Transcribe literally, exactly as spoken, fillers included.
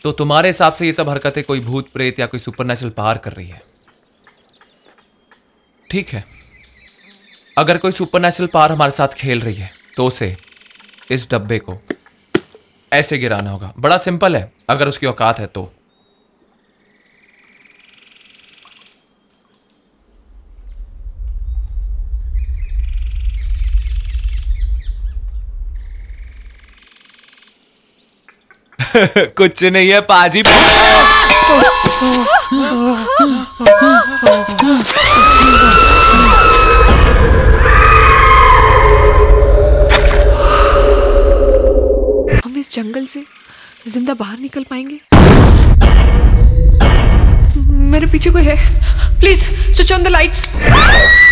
तो तुम्हारे हिसाब से ये सब हरकतें कोई भूत प्रेत या कोई सुपरनेचुरल पावर कर रही है। ठीक है, अगर कोई सुपरनेचुरल पावर हमारे साथ खेल रही है तो उसे इस डब्बे को ऐसे गिराना होगा। बड़ा सिंपल है, अगर उसकी औकात है तो। कुछ नहीं है पाजी। हम इस जंगल से जिंदा बाहर निकल पाएंगे? मेरे पीछे कोई है, please switch on the lights.